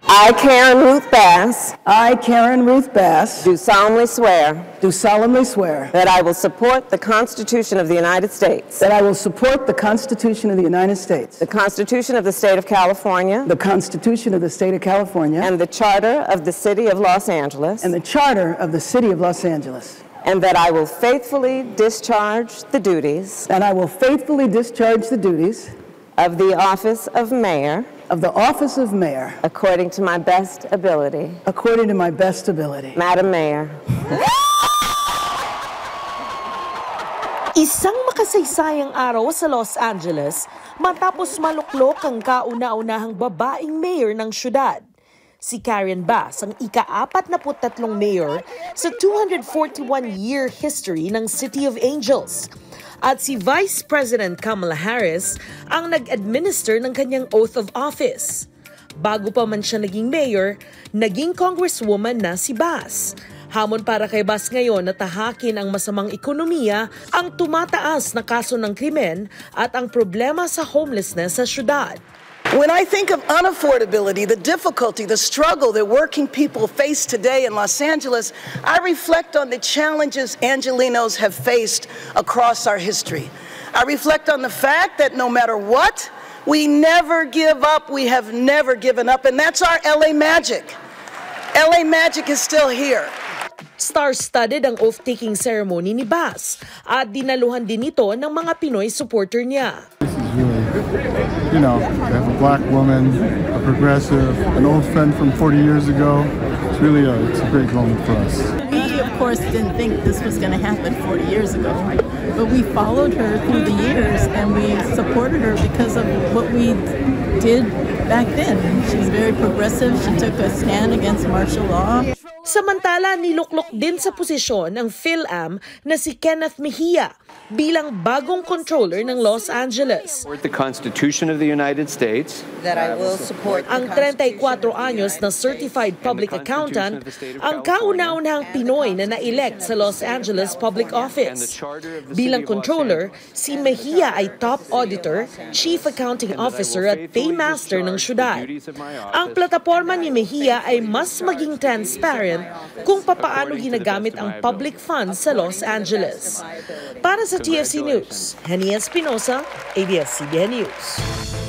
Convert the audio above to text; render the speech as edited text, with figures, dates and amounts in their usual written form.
I, Karen Ruth Bass, I, Karen Ruth Bass, do solemnly swear that I will support the Constitution of the United States, I will support the Constitution of the United States, the Constitution of the State of California, the Constitution of the State of California, and the Charter of the City of Los Angeles, and the Charter of the City of Los Angeles, and that I will faithfully discharge the duties and I will faithfully discharge the duties of the office of mayor according to my best ability. Madam Mayor. Isang makasaysayang araw sa Los Angeles matapos maluklok ang kauna-unahang babaeng mayor ng syudad. Si Karen Bass ang ika-43 mayor sa 241-year history ng City of Angels. At si Vice President Kamala Harris ang nag-administer ng kanyang oath of office. Bago pa man siya naging mayor, naging congresswoman na si Bass. Hamon para kay Bass ngayon na tahakin ang masamang ekonomiya, ang tumataas na kaso ng krimen at ang problema sa homelessness sa syudad. When I think of unaffordability, the difficulty, the struggle that working people face today in Los Angeles, I reflect on the challenges Angelenos have faced across our history. I reflect on the fact that no matter what, we never give up, we have never given up, and that's our LA magic. LA magic is still here. Star-studded ang oath-taking ceremony ni Bass at dinaluhan din ito ng mga Pinoy supporter niya. You know, we have a black woman, a progressive, an old friend from 40 years ago. It's really it's a great moment for us. We, of course, didn't think this was going to happen 40 years ago, but we followed her through the years and we supported her because of what we did back then. She's very progressive. She took a stand against martial law. Samantala, niluklok din sa posisyon ng PhilAm na si Kenneth Mejia bilang bagong controller ng Los Angeles. The Constitution of the United States. That I will support ang 34 anyos na certified public accountant, ang kauna-unahang Pinoy na na-elect sa Los Angeles Public Office. Bilang controller, si Mejia ay top auditor, chief accounting officer at paymaster ng syudad. Ang plataforma ni Mejia ay mas maging transparent kung papaano ginagamit ang public funds sa Los Angeles. Para sa TFC News, Hania Espinosa, ABS-CBN News.